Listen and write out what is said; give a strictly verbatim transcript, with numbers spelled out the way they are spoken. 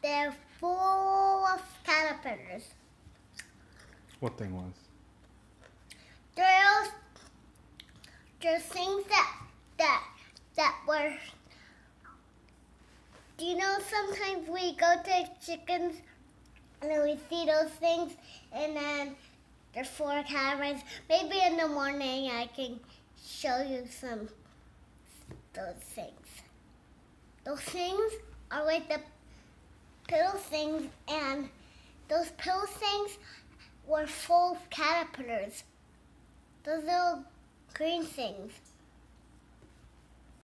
they're full of caterpillars. What thing was? There's, there's things that, that, that were, do you know sometimes we go to chickens and then we see those things and then they're full of caterpillars. Maybe in the morning I can show you some those things. Those things are like the pill things, and those pill things were full of caterpillars. Those little green things.